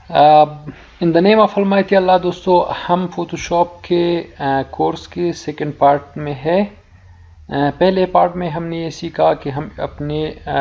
In the name of almighty Allah. दोस्तों, हम Photoshop के कोर्स के सेकंड पार्ट में है। पहले पार्ट में हमने ये सीखा कि हम अपने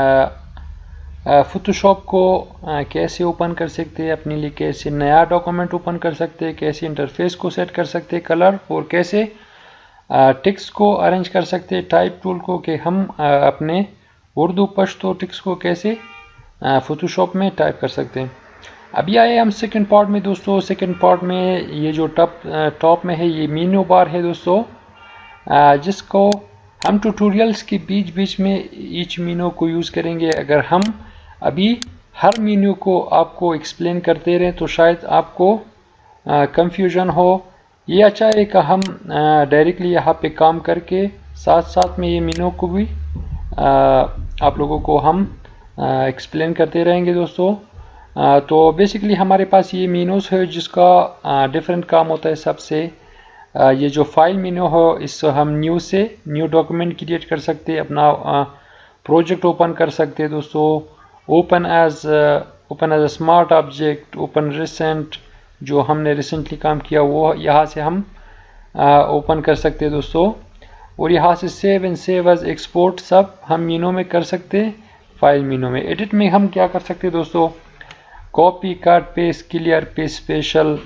फोटोशॉप को कैसे ओपन कर सकते हैं, अपने लिए कैसे नया डॉक्यूमेंट ओपन कर सकते हैं, कैसे इंटरफेस को सेट कर सकते हैं कलर, और कैसे टेक्स्ट को अरेंज कर सकते हैं टाइप टूल को, कि हम अपने उर्दू पश्तो टेक्स्ट को कैसे फोटोशॉप में टाइप कर सकते हैं। अभी आए हम सेकंड पार्ट में। दोस्तों, सेकंड पार्ट में ये जो टॉप में है, ये मेन्यू बार है दोस्तों, जिसको हम ट्यूटोरियल्स के बीच बीच में ईच मेन्यू को यूज़ करेंगे। अगर हम अभी हर मेन्यू को आपको एक्सप्लेन करते रहें तो शायद आपको कंफ्यूजन हो। ये अच्छा है कि हम डायरेक्टली यहाँ पे काम करके साथ साथ में ये मेन्यू को भी आप लोगों को हम एक्सप्लेन करते रहेंगे दोस्तों। तो बेसिकली हमारे पास ये मेन्यूज है जिसका डिफरेंट काम होता है सबसे। ये जो फाइल मेन्यू हो, इससे हम न्यू से न्यू डॉक्यूमेंट क्रिएट कर सकते हैं, अपना प्रोजेक्ट ओपन कर सकते हैं दोस्तों। Open as a smart object, open recent, जो हमने रिसेंटली काम किया वो यहाँ से हम ओपन कर सकते हैं दोस्तों। और यहाँ से save and save as export सब हम मेन्यू में कर सकते हैं। फाइल मेन्यू में एडिट में हम क्या कर सकते हैं दोस्तों, copy, cut, paste, clear, paste, special,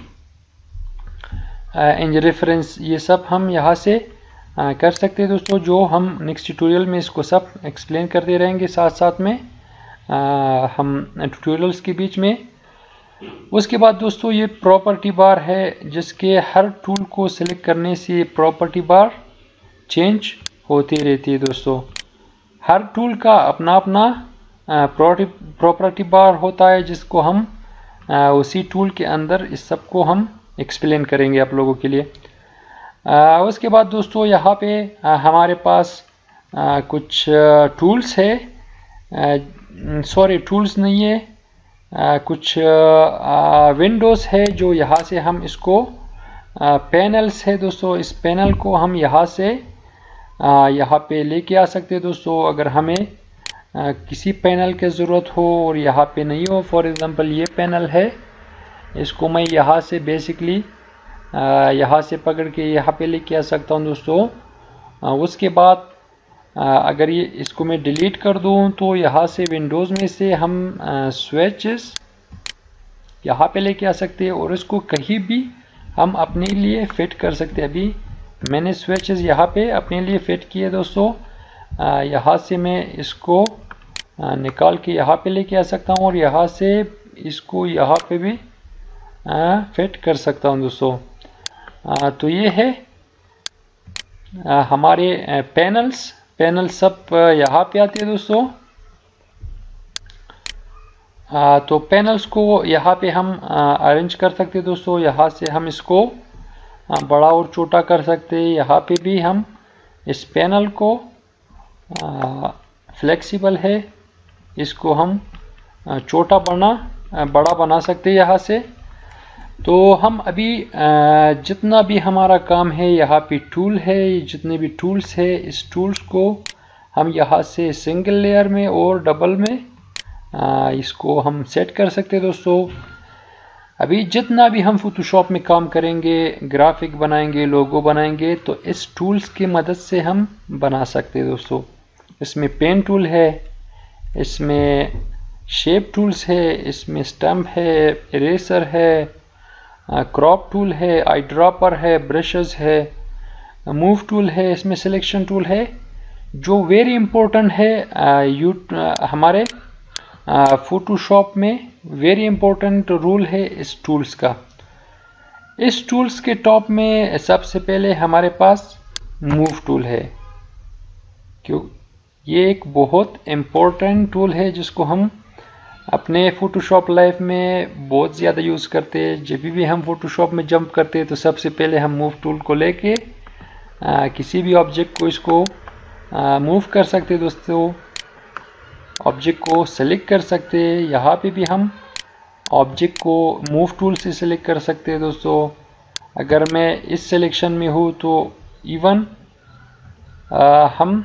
and reference, ये सब हम यहाँ से कर सकते हैं दोस्तों। जो हम नेक्स्ट ट्यूटोरियल में इसको सब एक्सप्लेन करते रहेंगे साथ साथ में हम ट्यूटोरियल्स के बीच में। उसके बाद दोस्तों, ये प्रॉपर्टी बार है जिसके हर टूल को सिलेक्ट करने से प्रॉपर्टी बार चेंज होती रहती है दोस्तों। हर टूल का अपना अपना प्रॉपर्टी बार होता है, जिसको हम उसी टूल के अंदर इस सब को हम एक्सप्लेन करेंगे आप लोगों के लिए। उसके बाद दोस्तों, यहाँ पे हमारे पास कुछ टूल्स है, सॉरी टूल्स नहीं है, कुछ विंडोज़ है जो यहाँ से हम इसको पैनल्स है दोस्तों। इस पैनल को हम यहाँ से यहाँ पे लेके आ सकते हैं दोस्तों। अगर हमें किसी पैनल की ज़रूरत हो और यहाँ पे नहीं हो, फॉर एग्ज़ाम्पल ये पैनल है, इसको मैं यहाँ से बेसिकली यहाँ से पकड़ के यहाँ पे लेके आ सकता हूँ दोस्तों। उसके बाद अगर ये इसको मैं डिलीट कर दूँ तो यहाँ से विंडोज़ में से हम स्विचेस यहाँ पे लेके आ सकते हैं और इसको कहीं भी हम अपने लिए फिट कर सकते हैं। अभी मैंने स्विचेस यहाँ पे अपने लिए फिट किए दोस्तों। यहाँ से मैं इसको निकाल के यहाँ पे लेके आ सकता हूँ और यहाँ से इसको यहाँ पे भी फिट कर सकता हूँ दोस्तों। तो ये है हमारे पैनल सब यहाँ पे आते हैं दोस्तों। तो पैनल्स को यहाँ पे हम अरेंज कर सकते हैं दोस्तों। यहाँ से हम इसको बड़ा और छोटा कर सकते हैं। यहाँ पे भी हम इस पैनल को फ्लेक्सिबल है, इसको हम छोटा बड़ा बना सकते हैं यहाँ से। तो हम अभी जितना भी हमारा काम है, यहाँ पे टूल है, जितने भी टूल्स है, इस टूल्स को हम यहाँ से सिंगल लेयर में और डबल में इसको हम सेट कर सकते हैं दोस्तों। अभी जितना भी हम फोटोशॉप में काम करेंगे, ग्राफिक बनाएंगे, लोगो बनाएंगे, तो इस टूल्स की मदद से हम बना सकते हैं दोस्तों। इसमें पेन टूल है, इसमें शेप टूल्स है, इसमें स्टैम्प है, इरेजर है, क्रॉप टूल है, आई ड्रॉपर है, ब्रशेस है, मूव टूल है, इसमें सिलेक्शन टूल है। जो वेरी इंपॉर्टेंट है हमारे फोटोशॉप में, वेरी इंपॉर्टेंट रूल है इस टूल्स का। इस टूल्स के टॉप में सबसे पहले हमारे पास मूव टूल है। क्यों, ये एक बहुत इम्पोर्टेंट टूल है जिसको हम अपने फोटोशॉप लाइफ में बहुत ज़्यादा यूज़ करते हैं। जब भी हम फोटोशॉप में जंप करते हैं तो सबसे पहले हम मूव टूल को लेके किसी भी ऑब्जेक्ट को इसको मूव कर सकते हैं दोस्तों। ऑब्जेक्ट को सेलेक्ट कर सकते हैं। यहाँ पे भी हम ऑब्जेक्ट को मूव टूल से सेलेक्ट कर सकते हैं दोस्तों। अगर मैं इस सिलेक्शन में हूँ तो इवन हम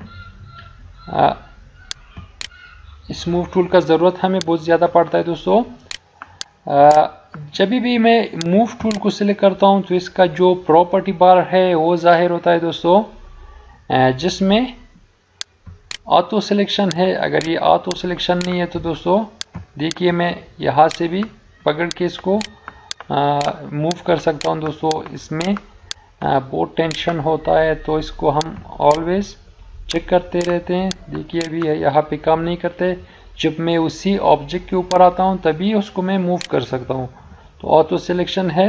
इस मूव टूल का ज़रूरत हमें बहुत ज़्यादा पड़ता है दोस्तों। जब भी मैं मूव टूल को सिलेक्ट करता हूं तो इसका जो प्रॉपर्टी बार है वो जाहिर होता है दोस्तों, जिसमें ऑटो सिलेक्शन है। अगर ये ऑटो सिलेक्शन नहीं है तो दोस्तों देखिए मैं यहाँ से भी पकड़ के इसको मूव कर सकता हूँ दोस्तों। इसमें बहुत टेंशन होता है तो इसको हम ऑलवेज चेक करते रहते हैं। देखिए अभी यहाँ पे काम नहीं करते, जब मैं उसी ऑब्जेक्ट के ऊपर आता हूँ तभी उसको मैं मूव कर सकता हूँ। तो ऑटो सिलेक्शन है।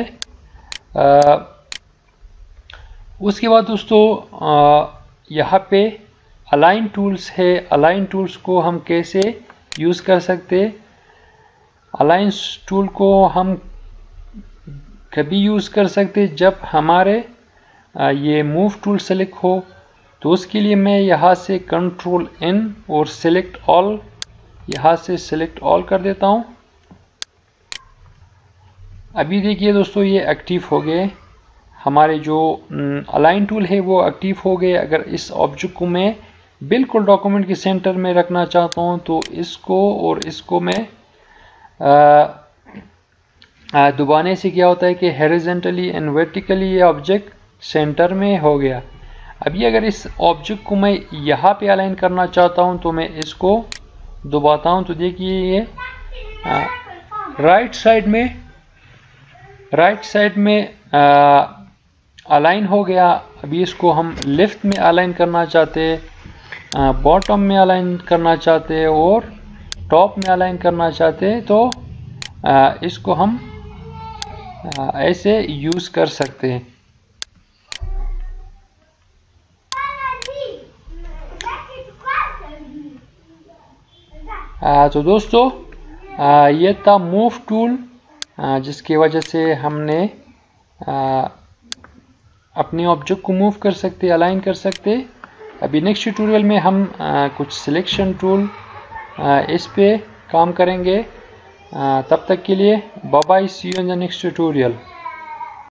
उसके बाद दोस्तों यहाँ पे अलाइन टूल्स है। अलाइन टूल्स को हम कैसे यूज़ कर सकते? अलाइन टूल को हम कभी यूज़ कर सकते जब हमारे ये मूव टूल सेलेक्ट हो, तो उसके लिए मैं यहाँ से कंट्रोल N और सेलेक्ट ऑल, यहाँ से सेलेक्ट ऑल कर देता हूँ। अभी देखिए दोस्तों ये एक्टिव हो गए, हमारे जो अलाइन टूल है वो एक्टिव हो गए। अगर इस ऑब्जेक्ट को मैं बिल्कुल डॉक्यूमेंट के सेंटर में रखना चाहता हूँ तो इसको और इसको मैं दबाने से क्या होता है कि हॉरिजॉन्टली एंड वर्टिकली ये ऑब्जेक्ट सेंटर में हो गया। अभी अगर इस ऑब्जेक्ट को मैं यहाँ पे अलाइन करना चाहता हूँ तो मैं इसको दबाता हूँ तो देखिए ये राइट साइड में अलाइन हो गया। अभी इसको हम लेफ्ट में अलाइन करना चाहते हैं, बॉटम में अलाइन करना चाहते हैं और टॉप में अलाइन करना चाहते हैं, तो इसको हम ऐसे यूज़ कर सकते हैं। तो दोस्तों ये था मूव टूल, जिसकी वजह से हमने अपने ऑब्जेक्ट को मूव कर सकते, अलाइन कर सकते। अभी नेक्स्ट ट्यूटोरियल में हम कुछ सिलेक्शन टूल इस पे काम करेंगे। तब तक के लिए bye bye, see you in the next tutorial.